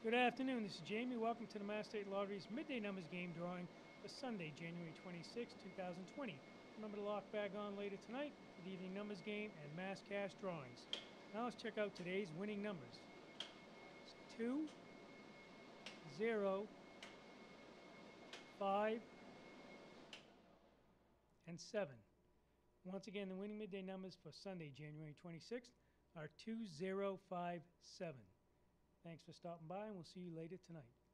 Good afternoon. This is Jamie. Welcome to the Mass State Lottery's Midday Numbers Game drawing for Sunday, January 26, 2020. Remember to lock back on later tonight for the evening numbers game and mass cash drawings. Now let's check out today's winning numbers. It's 2, 0, 5, and 7. Once again, the winning midday numbers for Sunday, January 26th are 2, 0, 5, 7. Thanks for stopping by, and we'll see you later tonight.